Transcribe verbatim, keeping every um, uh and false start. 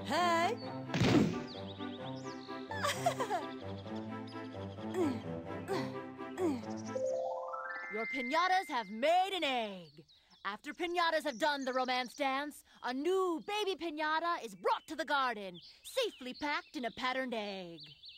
Hey! Your piñatas have made an egg. After piñatas have done the romance dance, a new baby piñata is brought to the garden, safely packed in a patterned egg.